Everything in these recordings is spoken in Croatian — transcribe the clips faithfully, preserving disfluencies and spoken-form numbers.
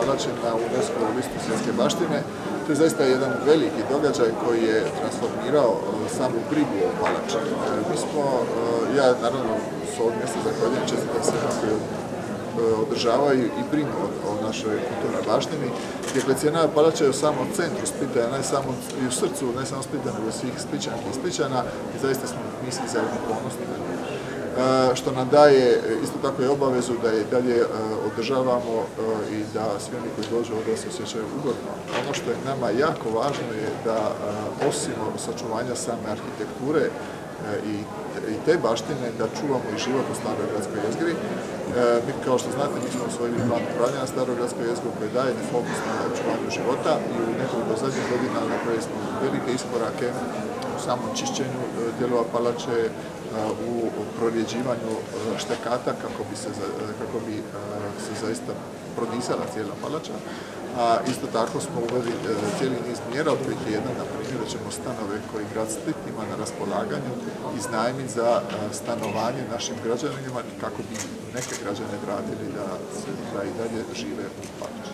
palače na UNESCO-vu listu svjetske baštine. To je zaista jedan veliki događaj koji je transformirao samu brigu o palači. Mi smo, ja naravno s ovog mjesta zahvaljujem čestitam svima koji održavaju i brinu o našoj kulturnoj baštini. Dioklecijanova palača je u samom centru Splita, ne samo i u srcu, ne samo Splita, nego svih Splićanki i Splićana i zaista smo mi svi zajedno ponosni na nju. Što nam daje isto tako i obavezu da je dalje održavamo i da svi oni koji dođu ovdje se osjećaju ugodno. Ono što je nama jako važno je da osim sačuvanja same arhitekture i, i te baštine, da čuvamo i život u staroj gradskoj jezgri. Mi, kao što znate, mi smo usvojili plan upravljanja staroj gradskoj jezgri koji daje fokus na očuvanju života i u nekoliko zadnjih godina napravili smo velike iskorake u samom čišćenju dijelova palače, u prorjeđivanju štekata kako bi se, kako bi se zaista prodisala cijela palača. A isto tako smo uveli cijeli niz mjera, od kojih je jedan, na primjer, da ćemo stanove koji grad Split ima na raspolaganju iznajmiti za stanovanje našim građanima kako bi neke građane vratili da, da i dalje žive u palači.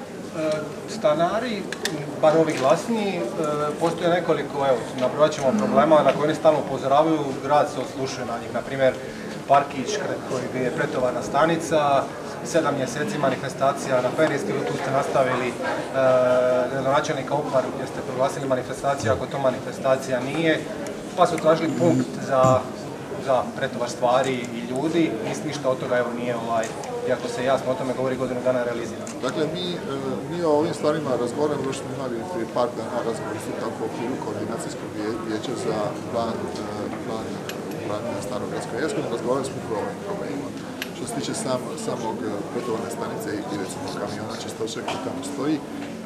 Stanari, bar ovi glasniji, postoje nekoliko, evo, nabrojat ćemo problema na koje oni stalno upozoravaju, grad se oslušuje na njih, na primjer parkić koji je pretovarna stanica, sedam mjeseci manifestacija na Periskelu, tu ste nastavili gradonačelnika Opar gdje ste proglasili manifestaciju, ako to manifestacija nije, pa su tražili punkt za, za pretovar stvari i ljudi, mislim ništa od toga evo nije ovaj, iako se jasno o tome govori godinu dana realizirano. Dakle, mi, mi o ovim stvarima razgovaramo, još smo imali prije par dana razgovor su tako u okviru koordinacijskog vijeća za plan, plan upravljanja starog gradskoj jezgrom, razgovarali smo upravo o ovim problemima. Što se tiče sam, samog pretovarne stanice i recimo kamiona čistoće koji tamo stoji,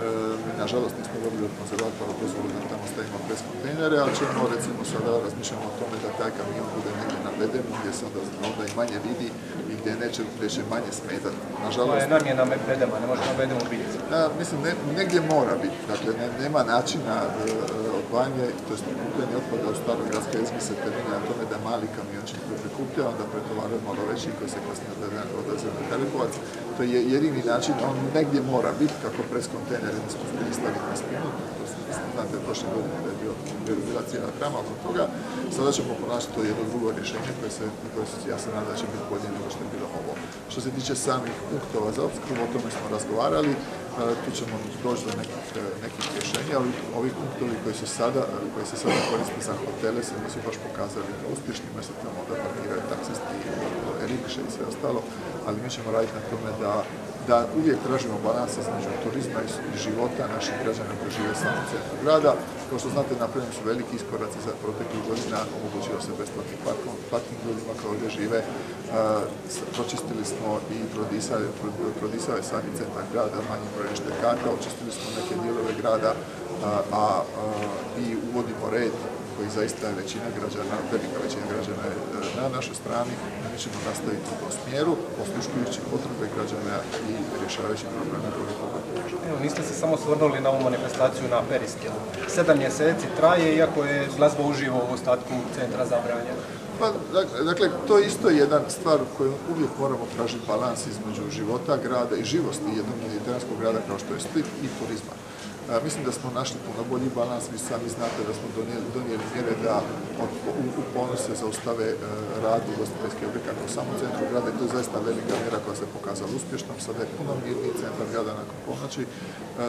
mi nažalost nismo dobili od konzervatora dozvolu da tamo stavimo pres kontejnere, ali ćemo recimo sada razmišljamo o tome da taj kamion bude negdje na bedemu gdje se onda, onda i manje vidi i gdje neće, gdje će manje smetati. Nažalost, to je namjena bedema, ne može na bedemu biti. Ja, mislim, ne, negdje mora biti, dakle ne, nema načina e, odvajanje, to je prikupljanje otpada u staroj gradskoj jezgri se temelji na tome da mali kamiončin koji prikuplja, onda pretovaraju malo veći koji se kasnije odlaze na Karipovac. To je jedini način, on negdje mora biti kako pres kontejnere nismo htjeli staviti na spinu. Znate, prošle godine da je bio, bila cijela trama oko toga. Sada ćemo pronaći to jedno drugo rješenje koje se, koje se, ja se nadam da će biti bolje nego što je bilo ovo. Što se tiče samih punktova za opskrbu, o tome smo razgovarali, tu ćemo doći do nekih, nekih rješenja, ali ovi punktovi koji se sada, koji se sada koriste za hotele se nisu baš pokazali kao uspješni, jer se tamo da parkiraju taksisti, rikše i sve ostalo, ali mi ćemo raditi na tome da da uvijek tražimo balans između turizma i života naših građana koji žive u samom centru grada. Kao što znate, napravljeni su veliki iskoraci za proteklih godina, omogućio se besplatni parking ljudima koji ovdje žive. Pročistili smo i prodisao je sami centar grada, manji broj štekata, očistili smo neke dijelove grada, a i uvodimo red koji zaista je većina građana, velika većina građana je na našoj strani. Mi ćemo nastaviti u tom smjeru, osluškujući potrebe građana i rješavajući probleme koje pogoduju. Evo, niste se samo osvrnuli na ovu manifestaciju na Periskelu. Sedam mjeseci traje, iako je glazba uživo u ostatku centra zabranjena. Pa, dakle, to je isto jedna stvar u kojoj uvijek moramo tražiti balans između života grada i živosti jednog mediteranskog grada kao što je Split i turizma. A, mislim da smo našli puno bolji balans, vi sami znate da smo donijeli, donijeli mjere da od, u, u ponose zaustave e, rad ugostiteljskih objekata u samom centru grada i to je zaista velika mjera koja se pokazala uspješnom. Sada je puno mirniji centar grada nakon ponoći. E,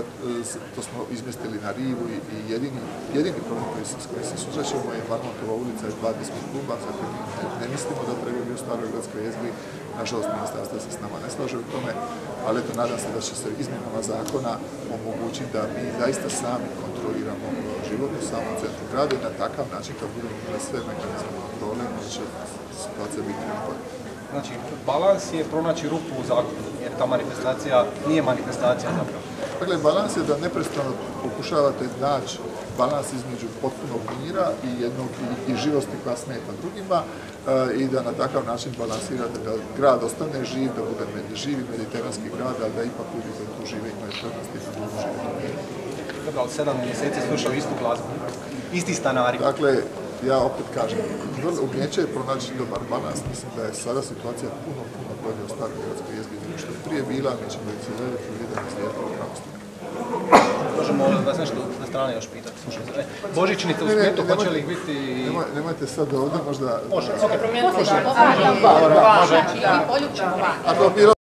to smo izmjestili na rivu i, i jedini, jedini problem koji s kojim se susrećemo je Marmontova ulica i dva diskog kluba, za koje mi ne, ne mislimo da treba biti u staroj gradskoj jezgri. Nažalost, ministarstvo se s nama ne slaže u tome, ali eto, nadam se da će se izmjenama zakona omogućiti da mi zaista sami kontroliramo život u samom centru grada i na takav način kad budemo imali sve mehanizme kontrole, onda će situacija biti bolja. Znači, balans je pronaći rupu u zakonu, jer ta manifestacija nije manifestacija zapravo. Dakle, balans je da neprestano pokušavate naći balans između potpunog mira i jednog i, i živosti koja smeta drugima e, i da na takav način balansirate da grad ostane živ, da bude med, živi mediteranski grad, ali da ipak ljudi koji tu žive imaju prednosti da mogu živjeti u miru. Dobro, ali sedam mjeseci slušao istu glazbu, isti stanari. Dakle, ja opet kažem, umijeće je pronaći dobar balans. Mislim da je sada situacija puno, puno bolje u staroj gradskoj jezgri nego što je prije bila. Mi ćemo i cijeliti slijepo pravostima. Možemo vas nešto sa strane još pitati. Slušajte, božićnice u Splitu, hoće li ih biti... Nemojte sad ovdje, možda... Može, ok. Promijeniti Može. da, može. Može. Znači, i poljučimo van.